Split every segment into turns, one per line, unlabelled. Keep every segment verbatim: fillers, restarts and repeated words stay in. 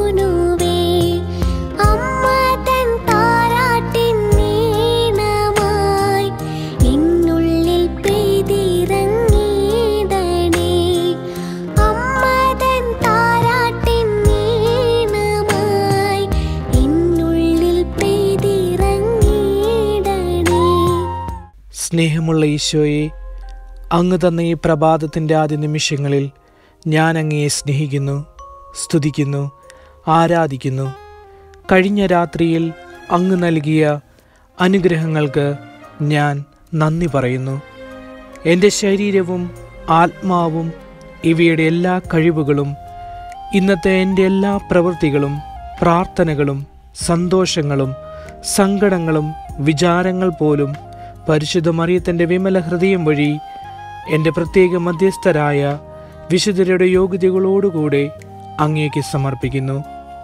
സ്നേഹമുള്ള ഈശോയെ, അങ്ങ് തന്ന ഈ പ്രഭാതത്തിൻ്റെ ആദ്യ നിമിഷങ്ങളിൽ ഞാൻ അങ്ങയെ സ്നേഹിക്കുന്നു, സ്തുതിക്കുന്നു, ആരാധിക്കുന്നു. കഴിഞ്ഞ രാത്രിയിൽ അങ്ങ് നൽകിയ അനുഗ്രഹങ്ങൾക്ക് ഞാൻ നന്ദി പറയുന്നു. എൻ്റെ ശരീരവും ആത്മാവും ഇവയുടെ എല്ലാ കഴിവുകളും ഇന്നത്തെ എൻ്റെ എല്ലാ പ്രവൃത്തികളും പ്രാർത്ഥനകളും സന്തോഷങ്ങളും സങ്കടങ്ങളും വിചാരങ്ങൾ പോലും പരിശുദ്ധ മറിയത്തിൻ്റെ വിമല ഹൃദയം വഴി എൻ്റെ പ്രത്യേക മധ്യസ്ഥരായ വിശുദ്ധരുടെ യോഗ്യതകളോടുകൂടെ അങ്ങേക്ക് സമർപ്പിക്കുന്നു.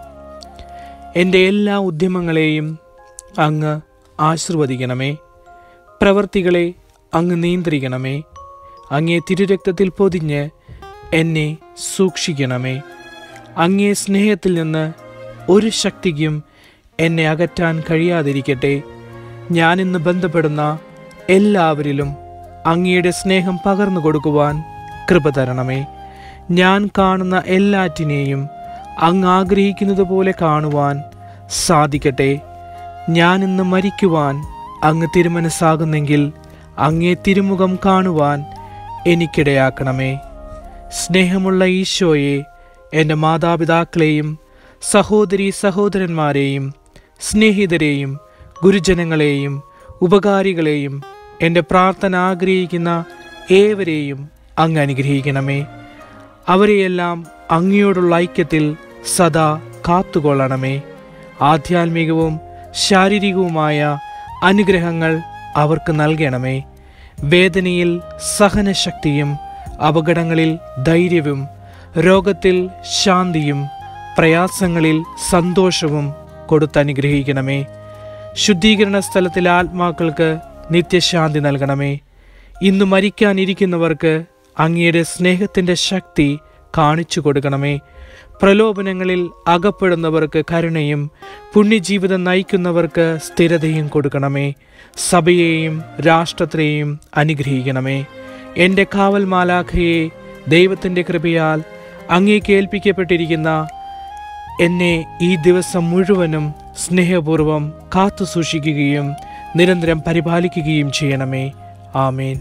എൻ്റെ എല്ലാ ഉദ്യമങ്ങളെയും അങ്ങ് ആശീർവദിക്കണമേ. പ്രവൃത്തികളെ അങ്ങ് നിയന്ത്രിക്കണമേ. അങ്ങേ തിരുരക്തത്തിൽ പൊതിഞ്ഞ് എന്നെ സൂക്ഷിക്കണമേ. അങ്ങേ സ്നേഹത്തിൽ നിന്ന് ഒരു ശക്തിക്കും എന്നെ അകറ്റാൻ കഴിയാതിരിക്കട്ടെ. ഞാനിന്ന് ബന്ധപ്പെടുന്ന എല്ലാവരിലും അങ്ങയുടെ സ്നേഹം പകർന്നു കൊടുക്കുവാൻ കൃപ തരണമേ. ഞാൻ കാണുന്ന എല്ലാറ്റിനെയും അങ്ങ് ആഗ്രഹിക്കുന്നത് പോലെ കാണുവാൻ സാധിക്കട്ടെ. ഞാനിന്ന് മരിക്കുവാൻ അങ്ങ് തിരുമനസ്സാകുന്നെങ്കിൽ അങ്ങേ തിരുമുഖം കാണുവാൻ എനിക്കിടയാക്കണമേ. സ്നേഹമുള്ള ഈശോയെ, എൻ്റെ മാതാപിതാക്കളെയും സഹോദരീ സഹോദരന്മാരെയും സ്നേഹിതരെയും ഗുരുജനങ്ങളെയും ഉപകാരികളെയും എൻ്റെ പ്രാർത്ഥന ആഗ്രഹിക്കുന്ന ഏവരെയും അങ്ങ് അനുഗ്രഹിക്കണമേ. അവരെയെല്ലാം അങ്ങയോടുള്ള ഐക്യത്തിൽ സദാ കാത്തുകൊള്ളണമേ. ആധ്യാത്മികവും ശാരീരികവുമായ അനുഗ്രഹങ്ങൾ അവർക്ക് നൽകണമേ. വേദനയിൽ സഹനശക്തിയും അപകടങ്ങളിൽ ധൈര്യവും രോഗത്തിൽ ശാന്തിയും പ്രയാസങ്ങളിൽ സന്തോഷവും കൊടുത്തനുഗ്രഹിക്കണമേ. ശുദ്ധീകരണ സ്ഥലത്തിലെ ആത്മാക്കൾക്ക് നിത്യശാന്തി നൽകണമേ. ഇന്ന് മരിക്കാനിരിക്കുന്നവർക്ക് അങ്ങയുടെ സ്നേഹത്തിൻ്റെ ശക്തി കാണിച്ചു കൊടുക്കണമേ. പ്രലോഭനങ്ങളിൽ അകപ്പെടുന്നവർക്ക് കരുണയും പുണ്യജീവിതം നയിക്കുന്നവർക്ക് സ്ഥിരതയും കൊടുക്കണമേ. സഭയെയും രാഷ്ട്രത്തെയും അനുഗ്രഹിക്കണമേ. എൻ്റെ കാവൽ മാലാഖയെ ദൈവത്തിൻ്റെ കൃപയാൽ അങ്ങേക്ക് ഏൽപ്പിക്കപ്പെട്ടിരിക്കുന്ന എന്നെ ഈ ദിവസം മുഴുവനും സ്നേഹപൂർവം കാത്തു സൂക്ഷിക്കുകയും നിരന്തരം പരിപാലിക്കുകയും ചെയ്യണമേ. ആമേൻ.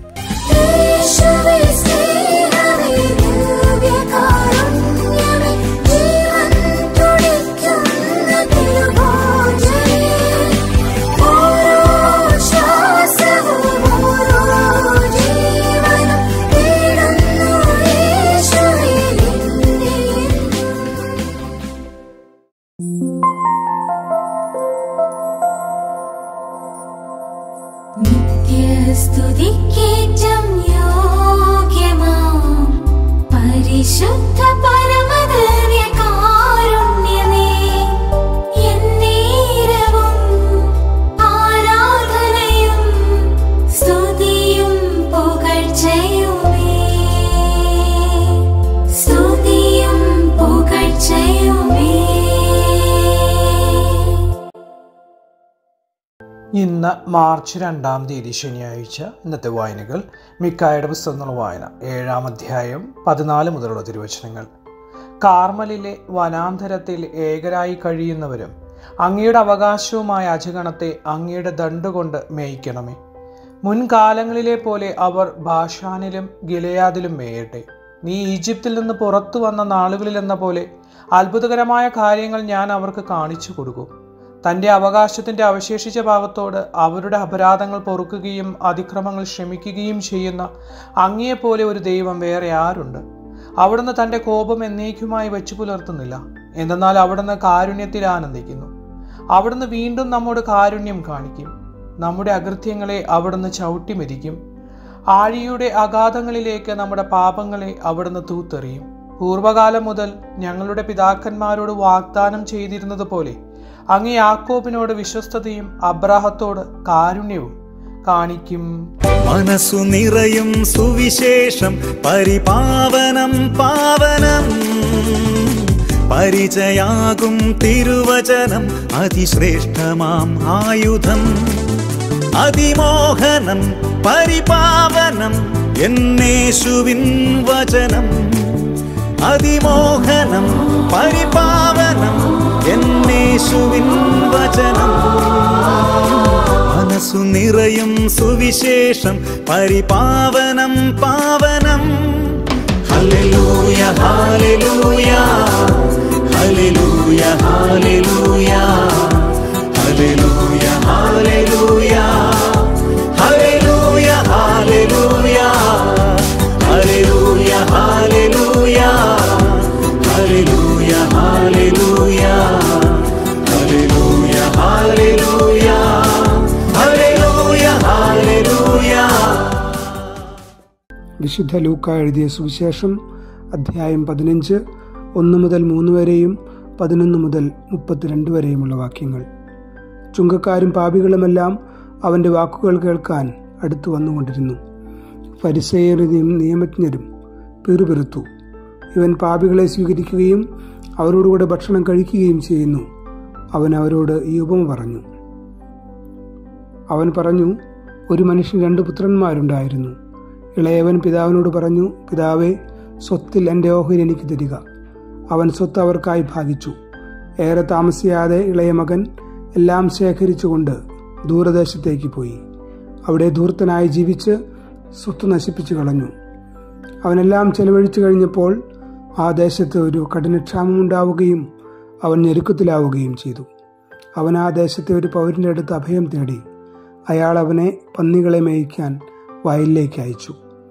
സ്തുതിക്കേറ്റം യോഗ്യമാം പരിശുദ്ധ പരമദിവ്യകാരുണ്യമേ, എന്നേരവും ആരാധനയും സ്തുതിയും പുകഴ്ചയുമേ, സ്തുതിയും പുകഴ്ചയുമേ.
ഇന്ന് മാർച്ച് രണ്ടാം തീയതി ശനിയാഴ്ച. ഇന്നത്തെ വായനകൾ: മിക്കായുടെ പുസ്തകത്തിനുള്ള വായന ഏഴാം അധ്യായം പതിനാല് മുതലുള്ള തിരുവചനങ്ങൾ. കാർമലിലെ വനാന്തരത്തിൽ ഏകരായി കഴിയുന്നവരും അങ്ങയുടെ അവകാശവുമായ അജഗണത്തെ അങ്ങയുടെ ദണ്ടുകൊണ്ട് മേയ്ക്കണമേ. മുൻകാലങ്ങളിലെ പോലെ അവർ ബാഷാനിലും ഗിലെയാദിലും മേയട്ടെ. നീ ഈജിപ്തിൽ നിന്ന് പുറത്തു വന്ന നാളുകളിലെന്ന പോലെ അത്ഭുതകരമായ കാര്യങ്ങൾ ഞാൻ അവർക്ക് കാണിച്ചു കൊടുക്കും. തൻ്റെ അവകാശത്തിൻ്റെ അവശേഷിച്ച ഭാഗത്തോട് അവരുടെ അപരാധങ്ങൾ പൊറുക്കുകയും അതിക്രമങ്ങൾ ക്ഷമിക്കുകയും ചെയ്യുന്ന അങ്ങയെപ്പോലെ ഒരു ദൈവം വേറെ ആരുണ്ട്? അവിടുന്ന് തൻ്റെ കോപം എന്നേക്കുമായി വെച്ചു പുലർത്തുന്നില്ല, എന്തെന്നാൽ അവിടുന്ന് കാരുണ്യത്തിൽ ആനന്ദിക്കുന്നു. അവിടുന്ന് വീണ്ടും നമ്മോട് കാരുണ്യം കാണിക്കും. നമ്മുടെ അകൃത്യങ്ങളെ അവിടുന്ന് ചവിട്ടിമെതിക്കും. ആഴിയുടെ അഗാധങ്ങളിലേക്ക് നമ്മുടെ പാപങ്ങളെ അവിടുന്ന് തൂത്തെറിയും. പൂർവകാലം മുതൽ ഞങ്ങളുടെ പിതാക്കന്മാരോട് വാഗ്ദാനം ചെയ്തിരുന്നത് പോലെ അങ്ങ് യാക്കോബിനോട് വിശ്വസ്തതയും അബ്രാഹത്തോട് കാരുണ്യവും കാണിക്കും.
മനസ്സു നിറയും സുവിശേഷം പരിപാവനം പാവനം, പരിചയാകും തിരുവചനം അതിശ്രേഷ്ഠമാം ആയുധം. അതിമോഹനം പരിപാവനം എന്നേശുവിൻ വചനം. അതിമോഹനം പരിപാവനം എന്നേശുവിൻ വചനം. മനസ്സു നിറയും സുവിശേഷം പരിപാവനം പാവനം. ഹല്ലേലൂയ ഹല്ലേലൂയ ഹല്ലേലൂയ ഹല്ലേലൂയ ഹല്ലേലൂയ ഹല്ലേലൂയ ഹല്ലേലൂയ ഹല്ലേലൂയ ഹല്ലേലൂയ ഹല്ലേലൂയ ഹല്ലേലൂയ ഹല്ലേലൂയ ഹല്ലേലൂയ ഹല്ലേലൂയ ഹല്ലേലൂയ ഹല്ലേലൂയ.
വിശുദ്ധ ലൂക്ക എഴുതിയ സുവിശേഷം അധ്യായം പതിനഞ്ച് ഒന്ന് മുതൽ മൂന്ന് വരെയും പതിനൊന്ന് മുതൽ മുപ്പത്തിരണ്ട് വരെയുമുള്ള വാക്യങ്ങൾ. ചുങ്കക്കാരും പാപികളുമെല്ലാം അവൻ്റെ വാക്കുകൾ കേൾക്കാൻ അടുത്തു വന്നുകൊണ്ടിരുന്നു. ഫരിസേയരും നിയമജ്ഞരും പിറുപിറുത്തു, ഇവൻ പാപികളെ സ്വീകരിക്കുകയും അവരോടുകൂടെ ഭക്ഷണം കഴിക്കുകയും ചെയ്യുന്നു. അവൻ അവരോട് ഈ ഉപമ പറഞ്ഞു. അവൻ പറഞ്ഞു, ഒരു മനുഷ്യൻ രണ്ട് പുത്രന്മാരുണ്ടായിരുന്നു. ഇളയവൻ പിതാവിനോട് പറഞ്ഞു, പിതാവേ, സ്വത്തിൽ എൻ്റെ ഓഹരി എനിക്ക് തരിക. അവൻ സ്വത്ത് അവർക്കായി ഭാഗിച്ചു. ഏറെ താമസിയാതെ ഇളയ മകൻ എല്ലാം ശേഖരിച്ചുകൊണ്ട് ദൂരദേശത്തേക്ക് പോയി. അവിടെ ധൂർത്തനായി ജീവിച്ച് സ്വത്ത് നശിപ്പിച്ചു കളഞ്ഞു. അവനെല്ലാം ചെലവഴിച്ചു കഴിഞ്ഞപ്പോൾ ആ ദേശത്ത് ഒരു കഠിനക്ഷാമമുണ്ടാവുകയും അവൻ ഞെരുക്കത്തിലാവുകയും ചെയ്തു. അവൻ ആ ദേശത്തെ ഒരു പൗരൻ്റെ അടുത്ത് അഭയം തേടി. അയാൾ അവനെ പന്നികളെ മേയ്ക്കാൻ വയലിലേക്ക് അയച്ചു.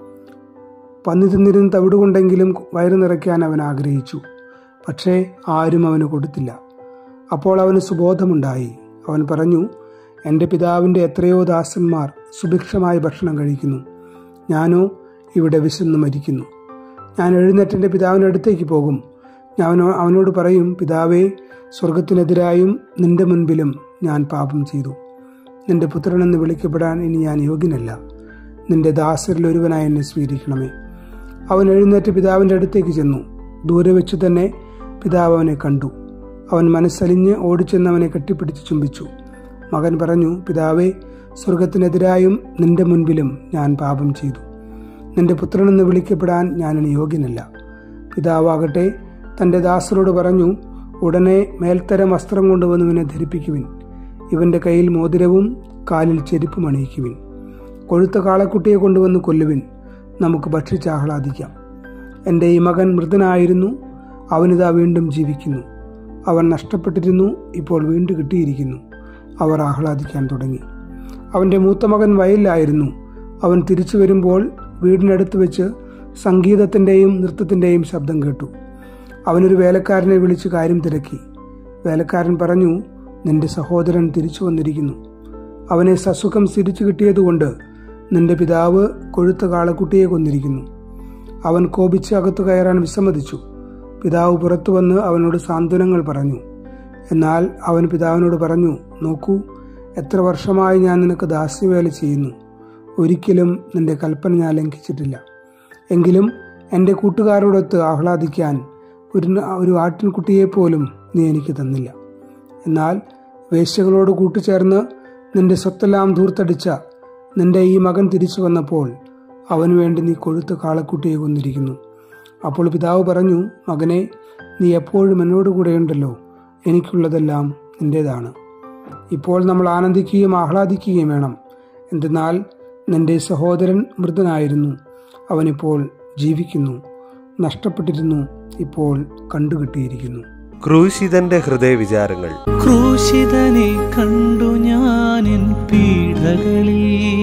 പന്നി തിന്നിരുന്ന് തവിടുകൊണ്ടെങ്കിലും വയറു നിറയ്ക്കാൻ അവൻ ആഗ്രഹിച്ചു. പക്ഷേ ആരും അവന് കൊടുത്തില്ല. അപ്പോൾ അവന് സുബോധമുണ്ടായി. അവൻ പറഞ്ഞു, എൻ്റെ പിതാവിൻ്റെ എത്രയോ ദാസന്മാർ സുഭിക്ഷമായി ഭക്ഷണം കഴിക്കുന്നു, ഞാനോ ഇവിടെ വിശന്ന് മരിക്കുന്നു. ഞാൻ എഴുന്നേറ്റ് എൻ്റെ പിതാവിൻ്റെ അടുത്തേക്ക് പോകും. ഞാൻ അവനോട് പറയും, പിതാവേ, സ്വർഗത്തിനെതിരായും നിന്റെ മുൻപിലും ഞാൻ പാപം ചെയ്തു. നിന്റെ പുത്രനെന്ന് വിളിക്കപ്പെടാൻ ഇനി ഞാൻ യോഗ്യനല്ല. നിന്റെ ദാസരിൽ ഒരുവനായി എന്നെ സ്വീകരിക്കണമേ. അവൻ എഴുന്നേറ്റ് പിതാവിൻ്റെ അടുത്തേക്ക് ചെന്നു. ദൂരെ വെച്ച് തന്നെ പിതാവ് അവനെ കണ്ടു. അവൻ മനസ്സലിഞ്ഞ് ഓടിച്ചെന്ന് അവനെ കെട്ടിപ്പിടിച്ച് ചുംബിച്ചു. മകൻ പറഞ്ഞു, പിതാവേ, സ്വർഗത്തിനെതിരായും നിന്റെ മുൻപിലും ഞാൻ പാപം ചെയ്തു. നിന്റെ പുത്രനെന്ന് വിളിക്കപ്പെടാൻ ഞാനിനി യോഗ്യനല്ല. പിതാവാകട്ടെ തൻ്റെ ദാസരോട് പറഞ്ഞു, ഉടനെ മേൽത്തരം വസ്ത്രം കൊണ്ടുവന്ന് ഇവനെ ധരിപ്പിക്കുവിൻ. ഇവൻ്റെ കയ്യിൽ മോതിരവും കാലിൽ ചെരുപ്പും അണിയിക്കുവിൻ. കൊഴുത്ത കാളക്കുട്ടിയെ കൊണ്ടുവന്ന് കൊല്ലുവിൻ. നമുക്ക് ഭക്ഷിച്ചാഹ്ലാദിക്കാം. എൻ്റെ ഈ മകൻ മൃതനായിരുന്നു, അവനിതാ വീണ്ടും ജീവിക്കുന്നു. അവൻ നഷ്ടപ്പെട്ടിരുന്നു, ഇപ്പോൾ വീണ്ടും കിട്ടിയിരിക്കുന്നു. അവർ ആഹ്ലാദിക്കാൻ തുടങ്ങി. അവൻ്റെ മൂത്ത മകൻ വയലിലായിരുന്നു. അവൻ തിരിച്ചു വരുമ്പോൾ വീടിനടുത്ത് വെച്ച് സംഗീതത്തിൻ്റെയും നൃത്തത്തിൻ്റെയും ശബ്ദം കേട്ടു. അവനൊരു വേലക്കാരനെ വിളിച്ച് കാര്യം തിരക്കി. വേലക്കാരൻ പറഞ്ഞു, നിന്റെ സഹോദരൻ തിരിച്ചു വന്നിരിക്കുന്നു. അവനെ സസുഖം തിരിച്ചു കിട്ടിയതുകൊണ്ട് നിന്റെ പിതാവ് കൊഴുത്ത കാളക്കുട്ടിയെ കൊന്നിരിക്കുന്നു. അവൻ കോപിച്ച് അകത്തു കയറാൻ വിസമ്മതിച്ചു. പിതാവ് പുറത്തു വന്ന് അവനോട് സാന്ത്വനങ്ങൾ പറഞ്ഞു. എന്നാൽ അവൻ പിതാവിനോട് പറഞ്ഞു, നോക്കൂ, എത്ര വർഷമായി ഞാൻ നിനക്ക് ദാസ്യവേല ചെയ്യുന്നു. ഒരിക്കലും നിന്റെ കൽപ്പന ഞാൻ ലംഘിച്ചിട്ടില്ല. എങ്കിലും എൻ്റെ കൂട്ടുകാരോടൊത്ത് ആഹ്ലാദിക്കാൻ ഒരു ഒരു ആട്ടിൻകുട്ടിയെപ്പോലും നീ എനിക്ക് തന്നില്ല. എന്നാൽ വേശ്യകളോട് കൂട്ടുചേർന്ന് നിന്റെ സ്വത്തെല്ലാം ധൂർത്തടിച്ച നിന്റെ ഈ മകൻ തിരിച്ചു വന്നപ്പോൾ അവന് വേണ്ടി നീ കൊഴുത്ത കാളക്കുട്ടിയെ കൊന്നിരിക്കുന്നു. അപ്പോൾ പിതാവ് പറഞ്ഞു, മകനെ, നീ എപ്പോഴും എന്നോടുകൂടെയുണ്ടല്ലോ. എനിക്കുള്ളതെല്ലാം നിൻ്റേതാണ്. ഇപ്പോൾ നമ്മൾ ആനന്ദിക്കുകയും ആഹ്ലാദിക്കുകയും വേണം. എന്തെന്നാൽ നിന്റെ സഹോദരൻ മൃതനായിരുന്നു, അവനിപ്പോൾ ജീവിക്കുന്നു. നഷ്ടപ്പെട്ടിരുന്നു, ഇപ്പോൾ കണ്ടുകിട്ടിയിരിക്കുന്നു.
ക്രൂശിതന്റെ ഹൃദയവിചാരങ്ങൾ.
ക്രൂശിതനെ കണ്ടു ഞാനെൻ പീഡകളിൽ,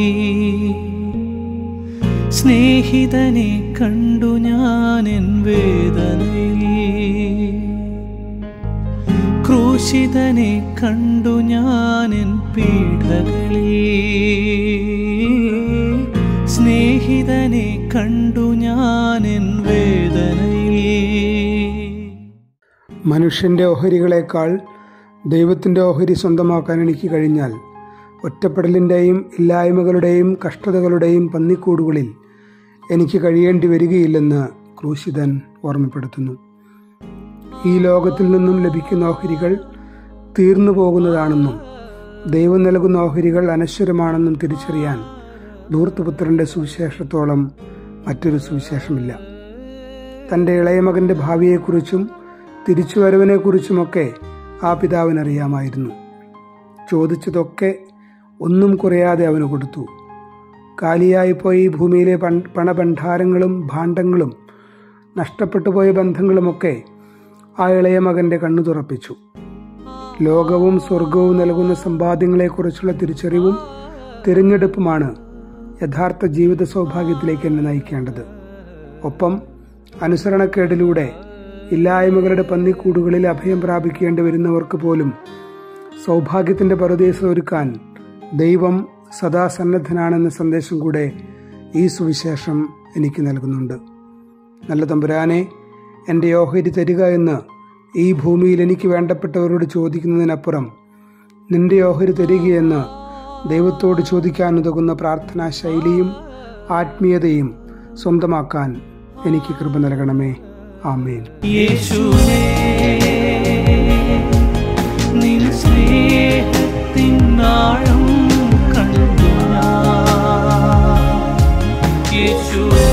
സ്നേഹിതനെ കണ്ടു ഞാനെൻ വേദനയിൽ. ക്രൂശിതനെ കണ്ടു ഞാനെൻ പീഡകളിൽ, സ്നേഹിതനെ കണ്ടു ഞാനെൻ വേദനയിൽ.
മനുഷ്യൻ്റെ ഓഹരികളേക്കാൾ ദൈവത്തിൻ്റെ ഓഹരി സ്വന്തമാക്കാൻ എനിക്ക് കഴിഞ്ഞാൽ ഒറ്റപ്പെടലിൻ്റെയും ഇല്ലായ്മകളുടെയും കഷ്ടതകളുടെയും പന്നിക്കൂടുകളിൽ എനിക്ക് കഴിയേണ്ടി വരികയില്ലെന്ന് ക്രൂശിതൻ ഓർമ്മപ്പെടുത്തുന്നു. ഈ ലോകത്തിൽ നിന്നും ലഭിക്കുന്ന ഓഹരികൾ തീർന്നു പോകുന്നതാണെന്നും ദൈവം നൽകുന്ന ഓഹരികൾ അനശ്വരമാണെന്നും തിരിച്ചറിയാൻ ധൂർത്തപുത്രൻ്റെ സുവിശേഷത്തോളം മറ്റൊരു സുവിശേഷമില്ല. തൻ്റെ ഇളയ മകൻ്റെ ഭാവിയെക്കുറിച്ചും തിരിച്ചുവരവിനെക്കുറിച്ചുമൊക്കെ ആ പിതാവിനറിയാമായിരുന്നു. ചോദിച്ചതൊക്കെ ഒന്നും കുറയാതെ അവന് കൊടുത്തു. കാലിയായിപ്പോയ ഈ ഭൂമിയിലെ പണഭണ്ഡാരങ്ങളും ഭാണ്ഡങ്ങളും നഷ്ടപ്പെട്ടുപോയ ബന്ധങ്ങളുമൊക്കെ ആ ഇളയ മകൻ്റെ കണ്ണു തുറപ്പിച്ചു. ലോകവും സ്വർഗവും നൽകുന്ന സമ്പാദ്യങ്ങളെക്കുറിച്ചുള്ള തിരിച്ചറിവും തിരഞ്ഞെടുപ്പുമാണ് യഥാർത്ഥ ജീവിത സൗഭാഗ്യത്തിലേക്ക് എന്നെ നയിക്കേണ്ടത്. ഒപ്പം അനുസരണക്കേടിലൂടെ ഇല്ലായ്മകളുടെ പന്നിക്കൂടുകളിൽ അഭയം പ്രാപിക്കേണ്ടി വരുന്നവർക്ക് പോലും സൗഭാഗ്യത്തിൻ്റെ പറുദീസ ഒരുക്കാൻ ദൈവം സദാ സന്നദ്ധനാണെന്ന സന്ദേശം കൂടെ ഈ സുവിശേഷം എനിക്ക് നൽകുന്നുണ്ട്. നല്ല തമ്പുരാനെ, എൻ്റെ ഓഹരി തരിക എന്ന് ഈ ഭൂമിയിൽ എനിക്ക് വേണ്ടപ്പെട്ടവരോട് ചോദിക്കുന്നതിനപ്പുറം നിന്റെ ഓഹരി തരികയെന്ന് ദൈവത്തോട് ചോദിക്കാനുതകുന്ന പ്രാർത്ഥനാ ശൈലിയും ആത്മീയതയും സ്വന്തമാക്കാൻ എനിക്ക് കൃപ നൽകണമേ. ആമേൻ.
യേശുവേ, നിൻ സ്നേഹത്തിൻ ആഴം കണ്ടു ഞാൻ. യേശുവേ,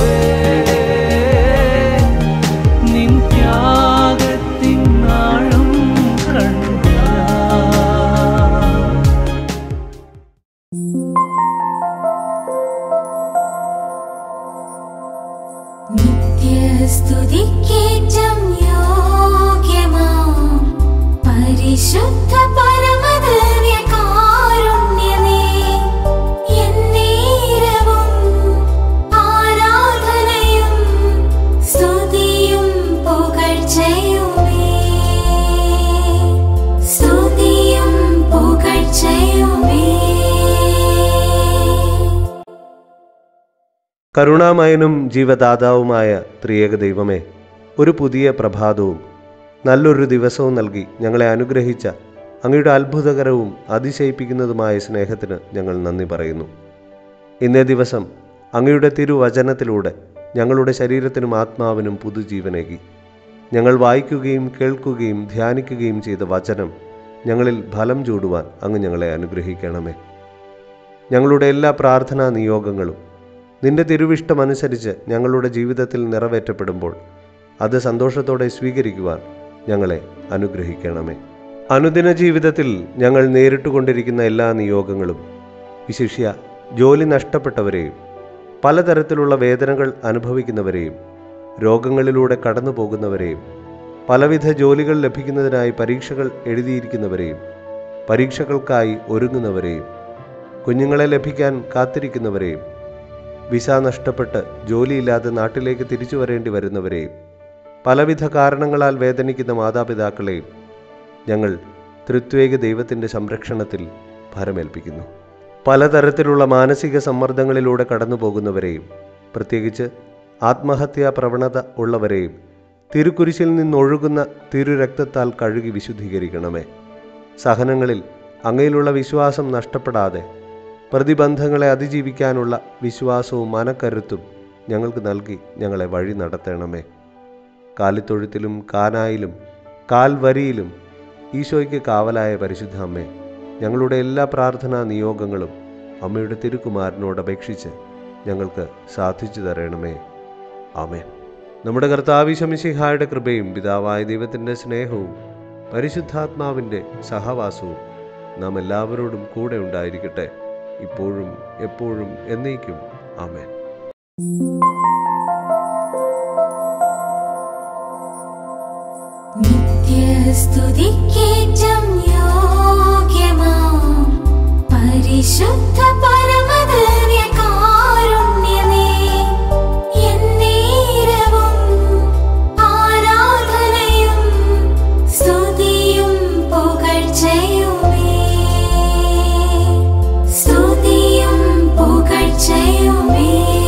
നിൻ ത്യാഗത്തിൻ ആഴം കണ്ടു ഞാൻ.
നിത്യസ്തുതിക്കേറ്റം യോഗ്യമാം പരിശുദ്ധ പരമദിവ്യകാരുണ്യമേ, എന്നേരവും ആരാധനയും സ്തുതിയും പുകഴ്ചയുമേ, സ്തുതിയും പുകഴ്ചയുമേ.
കരുണാമയനും ജീവദാതാവുമായ ത്രിയേക ദൈവമേ, ഒരു പുതിയ പ്രഭാതവും നല്ലൊരു ദിവസവും നൽകി ഞങ്ങളെ അനുഗ്രഹിച്ച അങ്ങയുടെ അത്ഭുതകരവും അതിശയിപ്പിക്കുന്നതുമായ സ്നേഹത്തിന് ഞങ്ങൾ നന്ദി പറയുന്നു. ഇന്നേ ദിവസം അങ്ങയുടെ തിരുവചനത്തിലൂടെ ഞങ്ങളുടെ ശരീരത്തിനും ആത്മാവിനും പുതുജീവനേകി. ഞങ്ങൾ വായിക്കുകയും കേൾക്കുകയും ധ്യാനിക്കുകയും ചെയ്ത വചനം ഞങ്ങളിൽ ഫലം ചൂടുവാൻ അങ്ങ് ഞങ്ങളെ അനുഗ്രഹിക്കണമേ. ഞങ്ങളുടെ എല്ലാ പ്രാർത്ഥനാ നിയോഗങ്ങളും നിന്റെ തിരുവിഷ്ടമനുസരിച്ച് ഞങ്ങളുടെ ജീവിതത്തിൽ നിറവേറ്റപ്പെടുമ്പോൾ അത് സന്തോഷത്തോടെ സ്വീകരിക്കുവാൻ ഞങ്ങളെ അനുഗ്രഹിക്കണമേ. അനുദിന ജീവിതത്തിൽ ഞങ്ങൾ നേരിട്ടുകൊണ്ടിരിക്കുന്ന എല്ലാ നിയോഗങ്ങളും, വിശിഷ്യ ജോലി നഷ്ടപ്പെട്ടവരെയും പലതരത്തിലുള്ള വേദനകൾ അനുഭവിക്കുന്നവരെയും രോഗങ്ങളിലൂടെ കടന്നു പോകുന്നവരെയും പലവിധ ജോലികൾ ലഭിക്കുന്നതിനായി പരീക്ഷകൾ എഴുതിയിരിക്കുന്നവരെയും പരീക്ഷകൾക്കായി ഒരുങ്ങുന്നവരെയും കുഞ്ഞുങ്ങളെ ലഭിക്കാൻ കാത്തിരിക്കുന്നവരെയും വിസ നഷ്ടപ്പെട്ട് ജോലിയില്ലാതെ നാട്ടിലേക്ക് തിരിച്ചു വരേണ്ടി വരുന്നവരെയും പലവിധ കാരണങ്ങളാൽ വേദനിക്കുന്ന മാതാപിതാക്കളെയും ഞങ്ങൾ ത്രിത്വേക ദൈവത്തിൻ്റെ സംരക്ഷണത്തിൽ ഭരമേൽപ്പിക്കുന്നു. പലതരത്തിലുള്ള മാനസിക സമ്മർദ്ദങ്ങളിലൂടെ കടന്നു പോകുന്നവരെയും പ്രത്യേകിച്ച് ആത്മഹത്യാ പ്രവണത ഉള്ളവരെയും തിരുക്കുരിശിൽ നിന്നൊഴുകുന്ന തിരുരക്തത്താൽ കഴുകി വിശുദ്ധീകരിക്കണമേ. സഹനങ്ങളിൽ അങ്ങയിലുള്ള വിശ്വാസം നഷ്ടപ്പെടാതെ പ്രതിബന്ധങ്ങളെ അതിജീവിക്കാനുള്ള വിശ്വാസവും മനക്കരുത്തും ഞങ്ങൾക്ക് നൽകി ഞങ്ങളെ വഴി നടത്തണമേ. കാലിത്തൊഴുത്തിലും കാനായിലും കാൽവരിയിലും ഈശോയ്ക്ക് കാവലായ പരിശുദ്ധ അമ്മേ, ഞങ്ങളുടെ എല്ലാ പ്രാർത്ഥനാ നിയോഗങ്ങളും അമ്മയുടെ തിരുക്കുമാരനോട് അപേക്ഷിച്ച് ഞങ്ങൾക്ക് സാധിച്ചു തരണമേ. ആമേൻ. നമ്മുടെ കർത്താവ് ഈശോ മിശിഹായുടെ കൃപയും പിതാവായ ദൈവത്തിൻ്റെ സ്നേഹവും പരിശുദ്ധാത്മാവിൻ്റെ സഹവാസവും നാം എല്ലാവരോടും കൂടെ ഉണ്ടായിരിക്കട്ടെ, ഇപ്പോഴും എപ്പോഴും എന്നേക്കും. ആമേൻ.
നിത്യസ്തുതിക്കേറ്റം യോഗ്യമാം പരിശുദ്ധ പരമദിവ്യകാരുണ്യമേ, എന്നേരവും ആരാധനയും സ്തുതിയും പുകഴ്ചയുമേ, സ്തുതിയും പുകഴ്ചയുമേ.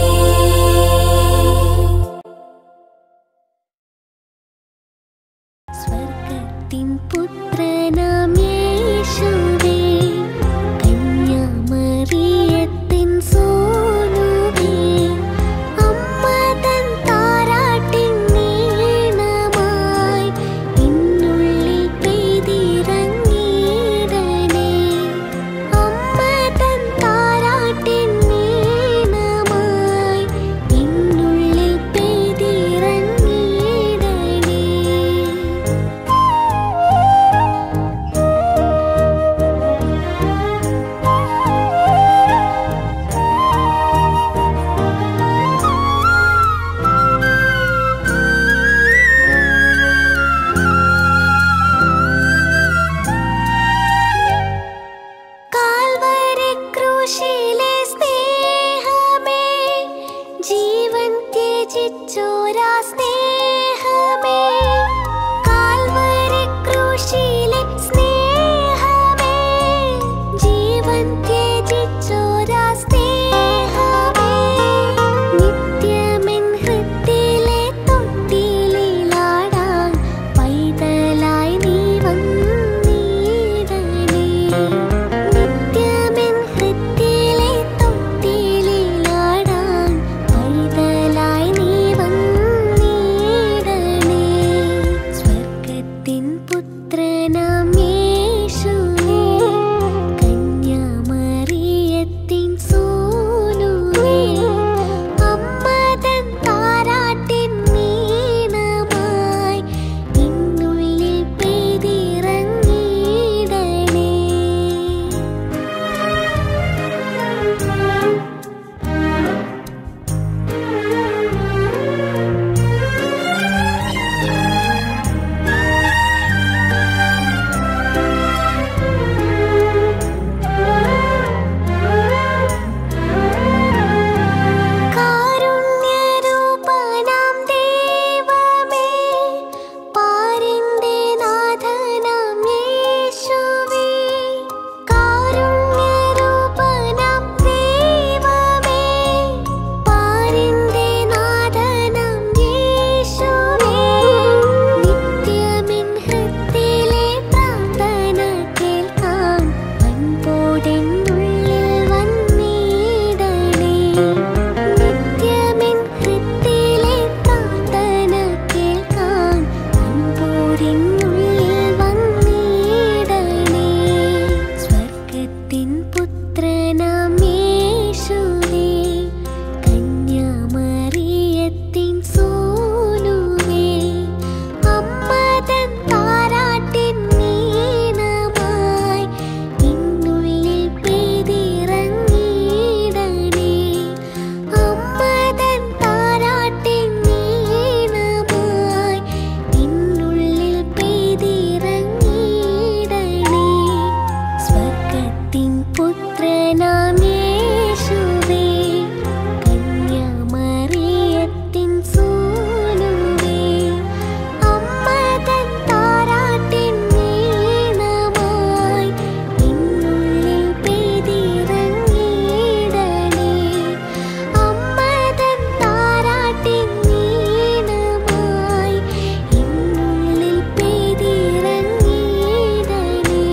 സ്വർഗത്തിൻ പുത്രനാം യേശുവേ, കന്യാമറിയത്തിൻ സോനുവേ, അമ്മ തൻ താരാട്ടിൻ നീണമായി എൻ പുത്രനാം യേശുവേ കന്യാമറിയത്തിൻ സോനുവേ അമ്മതൻ താരാട്ടിൻ മീനമായി നിന്നുള്ളിൽ പെയ്തിറങ്ങിയിടണേ. കാരുണ്യരൂപനാം ദൈവമേ പാരിന്റെ നാഥനാം യേശുവേ കാരുണ്യരൂപനാം ദൈവമേ പാരിന്റെ നാഥനാം യേശുവേ നിത്യമെൻ ഹൃദയത്തിലെ പ്രാർത്ഥന കേൾക്കാൻ അൻപോടെന്നുള്ളിൽ വന്നിടണേ. നിത്യമെൻ ഹൃദയത്തിലെ പ്രാർത്ഥന കേൾക്കാൻ അൻപോടെന്നുള്ളിൽ വന്നിടണേ. സ്വർഗത്തിൻ പുത്രനാം യേശുവേ കന്യാമറിയത്തിൻ സോനുവേ അമ്മതൻ താരാട്ടിൻ മീനമായി നിന്നുള്ളിൽ പെയ്തിറങ്ങിയിടണേ. അമ്മതൻ താരാട്ടിൻ മീനമായി നിന്നുള്ളിൽ പെയ്തിറങ്ങിയിടണേ. സ്വർഗത്തിൻ പുത്രനാം യേശുവേ കന്യാമറിയത്തിൻ സോനുവേ അമ്മതൻ താരാട്ടിൻ മീനമായി നിന്നുള്ളിൽ പെയ്തിറങ്ങിയിടണേ. അമ്മതൻ താരാട്ടിൻ മീനമായി നിന്നുള്ളിൽ പെയ്തിറങ്ങിയിടണേ.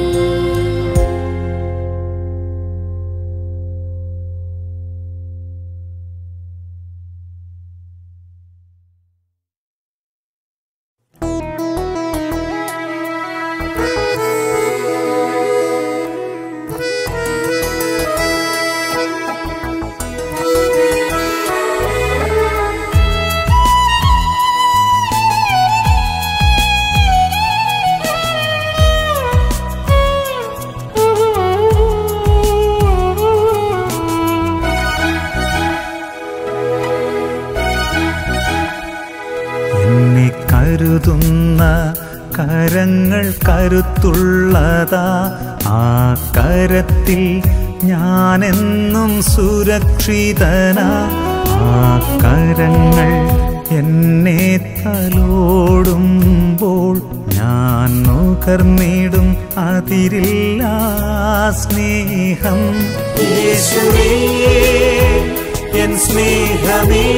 എന്നെ കരുതുന്ന കരങ്ങൾ കരുത്തുള്ളതാ, ആ കരത്തിൽ ഞാനെന്നും സുരക്ഷിതനാ. ആ കരങ്ങൾ എന്നെ തലോടുമ്പോൾ ഞാൻ നുകർന്നിടും അതിരില്ലാ സ്നേഹം. യേശുവേ എൻ സ്നേഹമേ,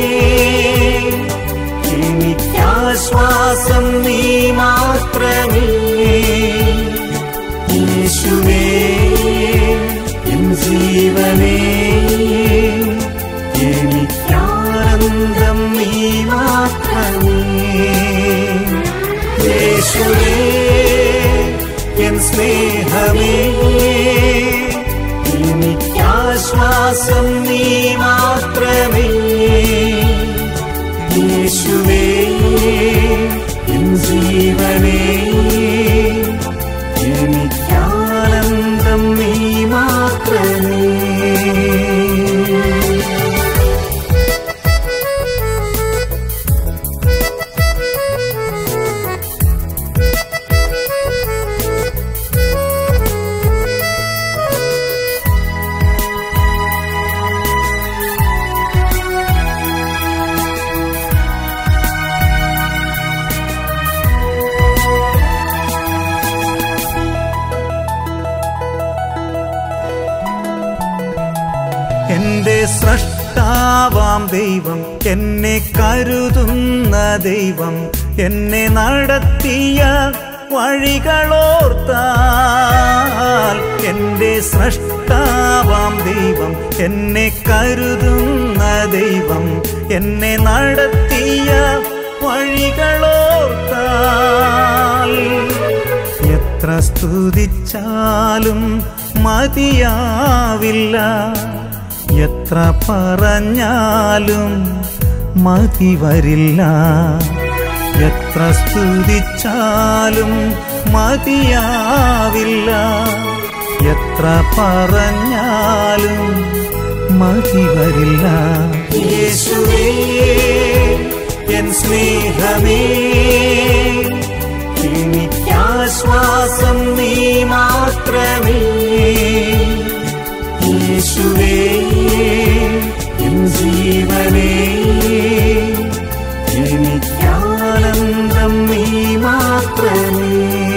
എനിക്കാശ്വാസം നീ മാത്രമേ. യേശുവേ എൻ ജീവനേ, എനിക്കാനന്ദം നീ മാത്രമേ. യേശുവേ എൻ സ്നേഹമേ, എനിക്കാശ്വാസം നീ മാത്രമേ. യേശുവേ എൻ ജീവനേ, എനിക്കാനന്ദം നീ മാത്രമേ. എന്റെ സ്രഷ്ടാവാം ദൈവം, എന്നെ കരുതുന്ന ദൈവം, എന്നെ നടത്തിയ വഴികളോർത്താൽ. എന്റെ സ്രഷ്ടാവാം ദൈവം, എന്നെ കരുതുന്ന ദൈവം, എന്നെ നടത്തിയ വഴികളോർത്താൽ. സ്തുതിച്ചാലും മതിയാവില്ല, എത്ര പറഞ്ഞാലും മതി വരില്ല. എത്ര സ്തുതിച്ചാലും മതിയാവില്ല, എത്ര പറഞ്ഞാലും മതി വരില്ല. യേശുവേ എൻ സ്നേഹമേ, എനിക്കാശ്വാസം നീ മാത്രമേ. യേശുവേ എൻ ജീവനേ, എനിക്കാനന്ദം നീ മാത്രമേ.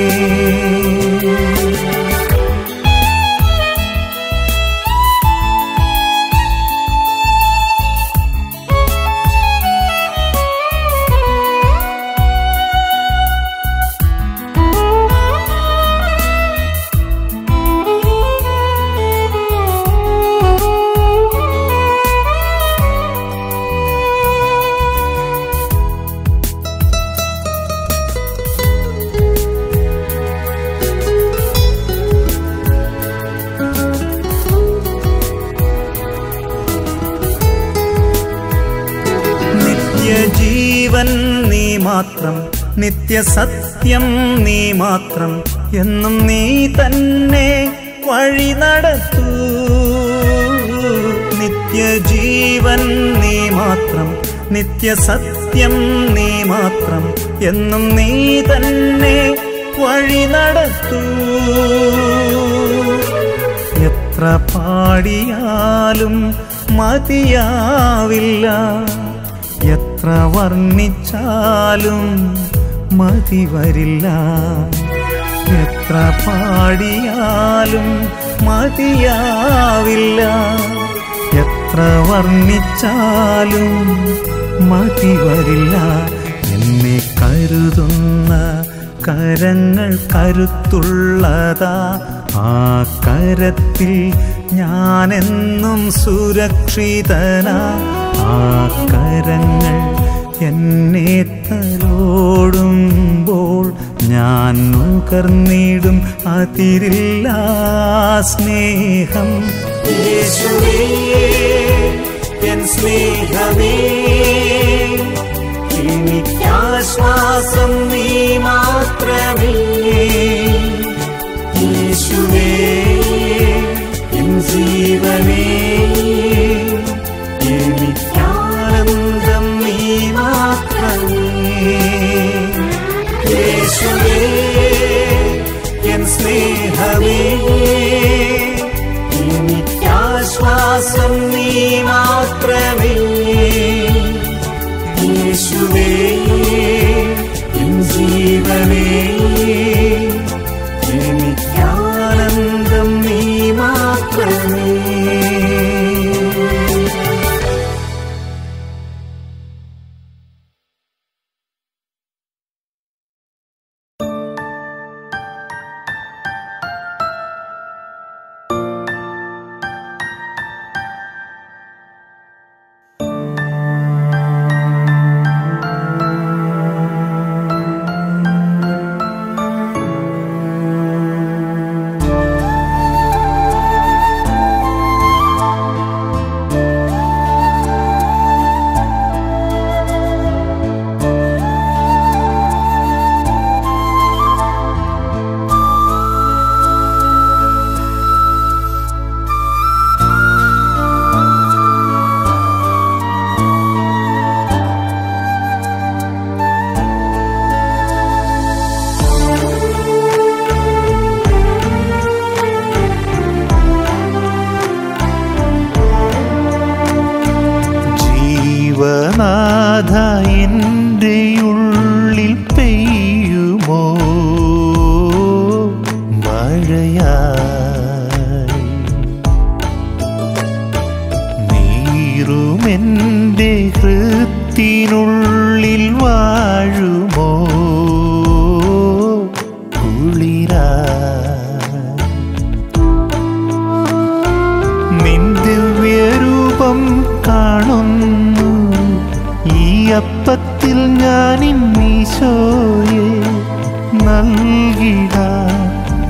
നിത്യജീവൻ നീ മാത്രം, നിത്യസത്യം നീ മാത്രം, എന്നും നീ തന്നെ വഴി നടത്തൂ. നിത്യജീവൻ നീ മാത്രം, നിത്യസത്യം നീ മാത്രം, എന്നും നീ തന്നെ വഴി നടത്തൂ. എത്ര പാടിയാലും മതിയാവില്ല, എത്ര വർണ്ണിച്ചാലും മതി വരില്ല. എത്ര പാടിയാലും മതിയാവില്ല, എത്ര വർണ്ണിച്ചാലും മതി വരില്ല. എന്നെ കരുതുന്ന കരങ്ങൾ കരുത്തുള്ളതാ, ആ കരത്തിൽ ഞാനെന്നും സുരക്ഷിതനാ. ആ കരങ്ങൾ എന്നെ തലോടുമ്പോൾ ഞാൻ നുകർന്നിടും അതിരില്ലാ സ്നേഹം. യേശുവേ എൻ സ്നേഹമേ, എനിക്കാശ്വാസം നീ മാത്രമേ. യേശുവേ എൻ ജീവനേ, എനിക്കാനന്ദം നീ മാത്രമേ. യേശുവേ എൻ സ്നേഹമേ, എനിക്കാശ്വാസം നീ മാത്രമേ. യേശുവേ എൻ ജീവനേ, എനിക്കാനന്ദം നീ മാത്രമേ. ജീവനാഥ എൻ്റെ ഉള്ളിൽ പെയ്യുമോ മഴയായി, നീറുമെൻ്റെ ഹൃത്തിനുള്ളിൽ വാഴുമോ കുളിരായി. നിൻ ദിവ്യരൂപം കാണുന്നു ഈ അപ്പത്തിൽ, ഞാൻ ഇന്നീശോയെ നൽകിടാൻ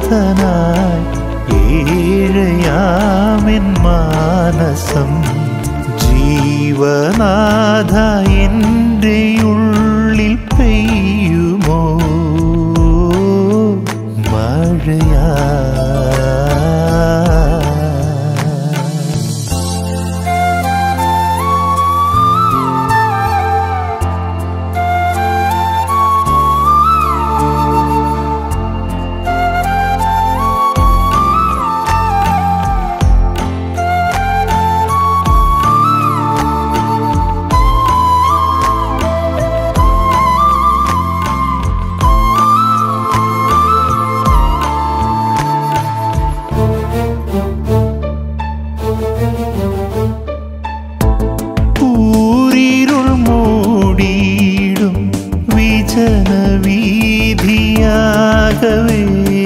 ഏഴയാമെൻ മാനസം ജീവനാഥ എൻ്റെ ഉള്ളിൽ പെയ്യുമോ മഴയാ. ജനവീഥിയാകവേ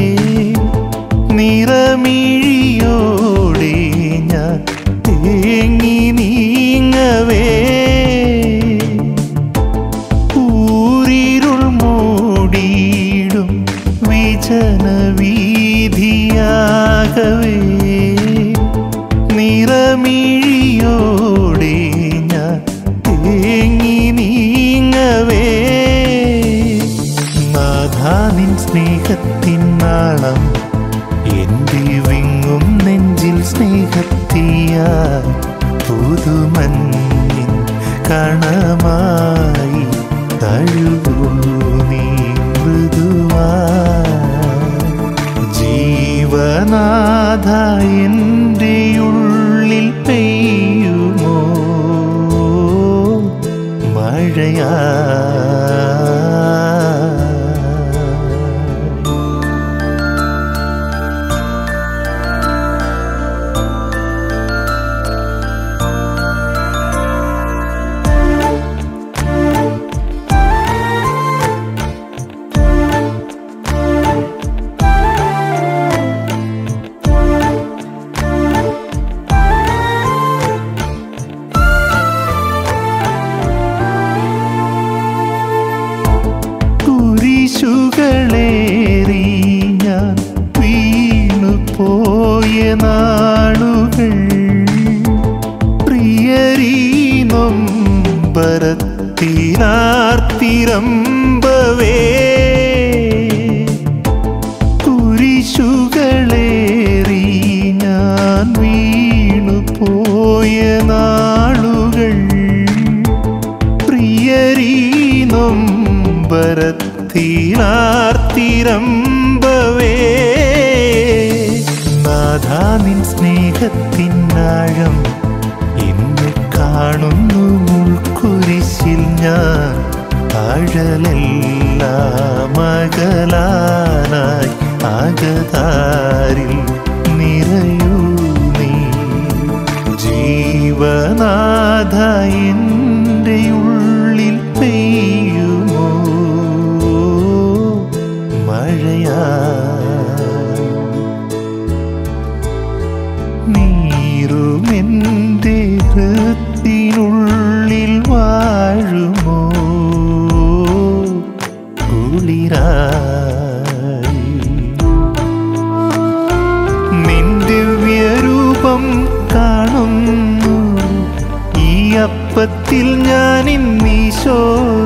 നിറമിഴിയോടെ ഞാൻ തേങ്ങി നീങ്ങവേ ഊരിരുൾ മൂടിയിടും വിജനവീഥിയാകവേ നിറമിഴിയോടെ ഞാൻ തേങ്ങി നീങ്ങവേ നാഥാനിൻ സ്നേഹത്തിൻ നാളം എൻ്റെ വിങ്ങും നെഞ്ചിൽ സ്നേഹത്തിയാൽ പുതുമഞ്ഞിൻ കണമായി തഴുകൂ നീ മൃദുവായി ജീവനാഥ എൻ്റെ ഉള്ളിൽ പെയ്യുമോ മഴയാ. കുരിശുകളേറി ഞാൻ വീണുപോയ നാളുകൾ പ്രിയരീനൊമ്പരത്തിനാർത്തിരമ്പവേ കുരിശുകളേറി ഞാൻ വീണുപോയ നാളുകൾ പ്രിയരീനൊമ്പരത്തി ത്തിരമ്പവേ നാഥാ നിൻ സ്നേഹത്തിൻ ആഴം ഇന്ന് കാണുന്നു മുൾക്കുരിശിൽ ഞാൻ ആഴലെല്ലാം അകലാനായി അകതാരിൽ നിറയൂ നീ ജീവനാഥ എൻ്റെ ഉള്ളിൽ പെയ്യുമോ മഴയാ. നീറുമെൻ്റെ ഹൃത്തിനുള്ളിൽ വാഴുമോ കുളിരായി നിൻ ദിവ്യരൂപം കാണുന്നു ഈ അപ്പത്തിൽ ഞാൻ ഇന്നീശോ